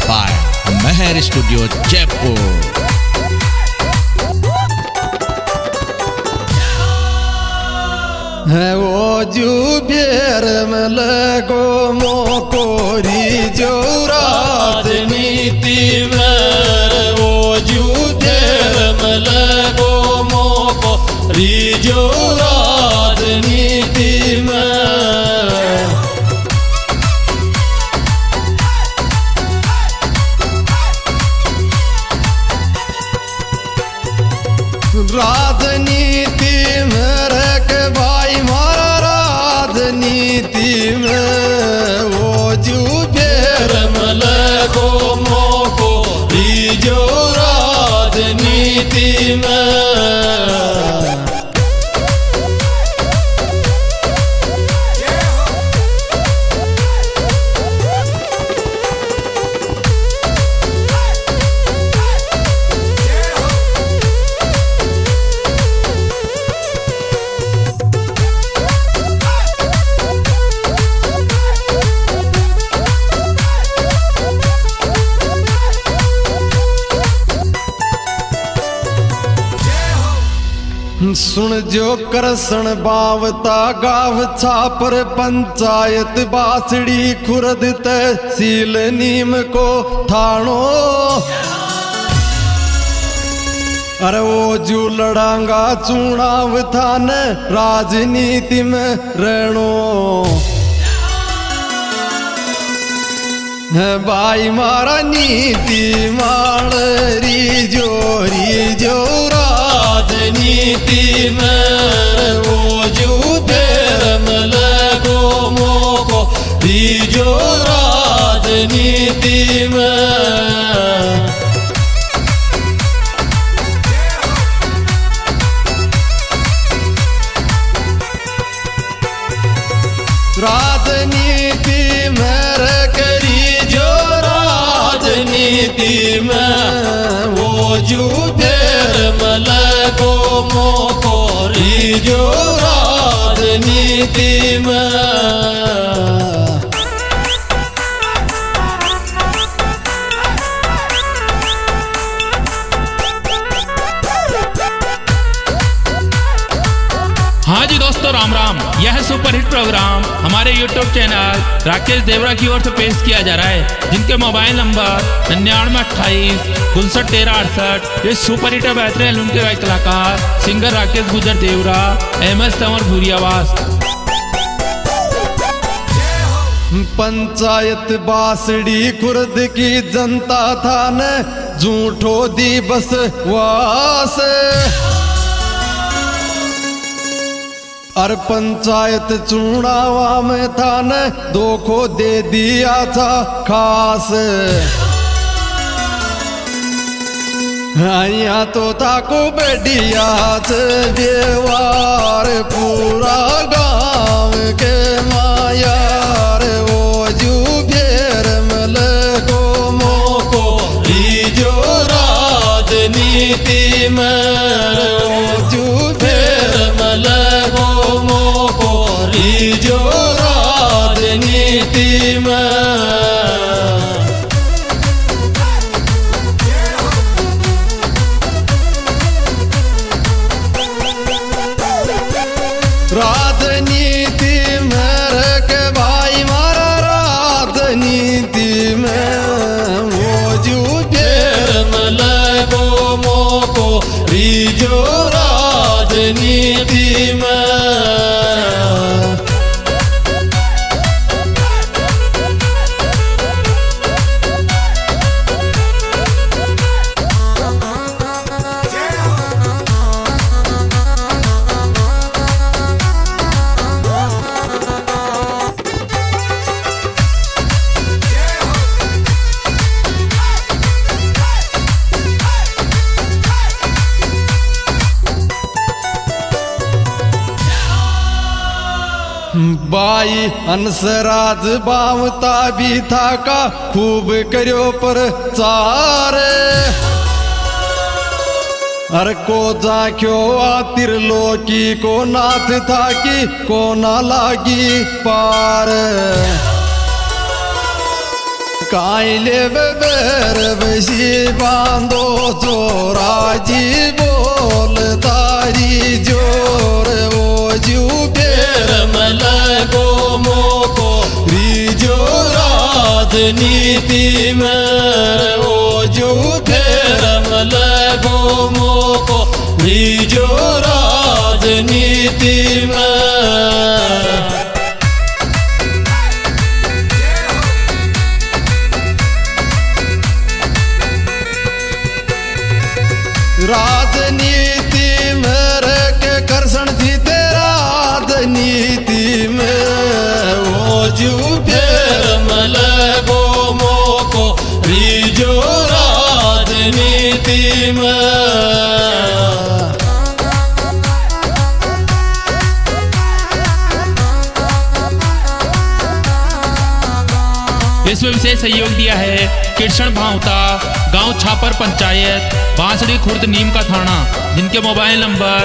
Bye मेहर studio Jaipur. है वो जू बेर में लगो मोकोरी जो राजनीति में, वो जू बेर में लगो मोकोरी जो राजनीति में। राजनीति में रख भाई मारा राजनीति में, वो जू बेर में लगो मोको जो राजनीति में। सुन जो करसन बावता गाव छापर पंचायत बासड़ी खुरद तहसील नीम को थानो। अरे वो जू लड़ांगा चुनाव था न राजनीति में रहनो है भाई मारा नीति मार री जो राजनीति में, वो जू बेर में लगो मोको जो राजनीति में। राजनीति में करी जो राजनीति में, वो जू बेर में लगो मोको जो राजनीति में। हाँ जी दोस्तों, राम राम। यह सुपरहिट प्रोग्राम हमारे YouTube चैनल राकेश देवरा की ओर से पेश किया जा रहा है, जिनके मोबाइल नंबर 9928 591368। ये सुपरहिट बेहतरीन उनके गायक कलाकार सिंगर राकेश गुजर देवरा, MS तंवर भूरियावास। पंचायत बासड़ी खुर्द की जनता था न झूठो दी बस वास। और पंचायत चुनावा में था न धोखो दे दिया था खास। यहाँ तो था को बढ़िया व्यवहार पूरा गांव के मायार, वो जू बेर में लगो मोको जो राजनीति में, वो जू बेर में लगो मोको जो राजनीति में। राजनीति में रख भाई मारा राजनीति में, वो जू बेर में लगो मोको जो राजनीति में। बाई हंसराज बावता भी था का खूब करो पर चारे। हर को जाक्यो आतिर लोकी को नाथ था कि को ना लागी पार। कायले बेर बसी बांधो जोरा जी बोल तारी जोर ओ जू फेर लगो मोको रिजो राजनीति में ओ जू फेर लगो मोको रिजो राजनीति में। राजनीति में रह के कर्षण थी तेरा राजनीति में वो जू फेर लगो मोको रिजो राजनीति में। इसमें विशेष सहयोग दिया है कृष्ण भावता, गांव छापर पंचायत, बांसड़ी खुर्द नीम का थाना, जिनके मोबाइल नंबर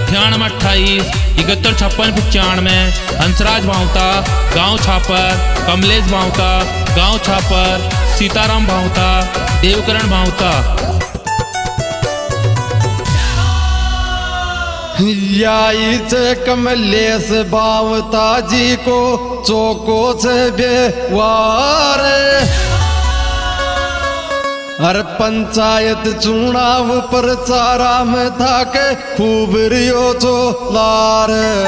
9828715695। हंसराज भावता, गांव छापर, कमलेश भावता, गांव छापर, सीताराम भावता, देवकरण भावता। याईच कमलेश भावता जी को चौको से बेवार हर पंचायत चुनाव प्रचारा में था के खूब रियो चो लार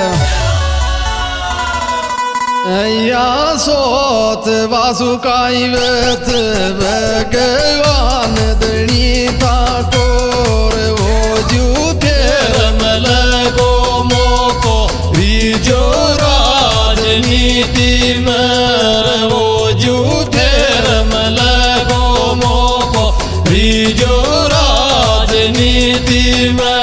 या सोच वासु काई वेच भगवान दणी था कोर वो जू फेर लगो मोको रिजो राजनीति में वो जू फेर लगो मोको रिजो राजनीति में।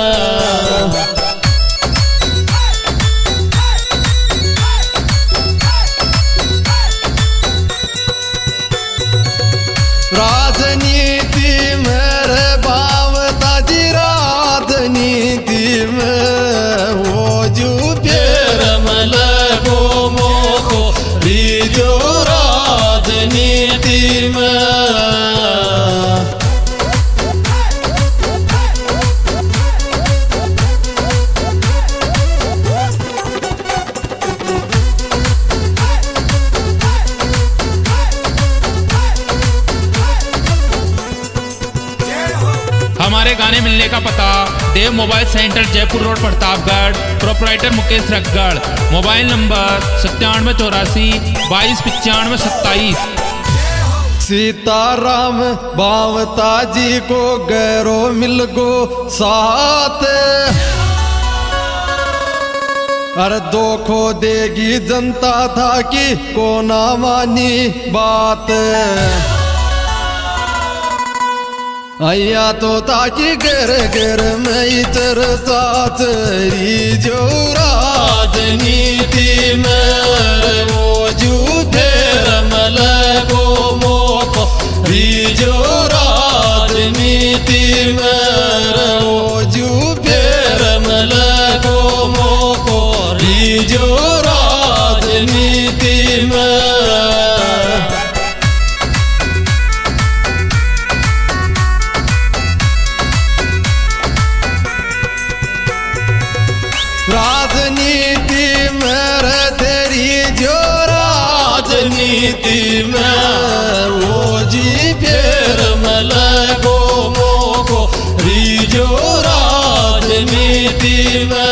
राजनीति मेरे भावता जी राजनीति में वो जू फेर लगो मोको रिजो राजनीति में। हमारे गाने मिलने का पता Dev mobile centre, Jaipur road, Pratapgarh. Proprietor Mukesh Rakhgarh. Mobile number 9784229527। Sitaram Bhavta ji को गैरो मिल गो साथ अरे दोखो देगी जनता था कि को ना मानी बात आया तो ताकि गर गर में चर्चा चरी जो राजनीति में वो जू फेर लगो मोको रिजो राजनीति में वो जू फेर लगो मोको रिजो राजनीति में। राजनीति में तेरी जो राजनीति में वो जी फेर लगो मोको रिजो राजनीति में।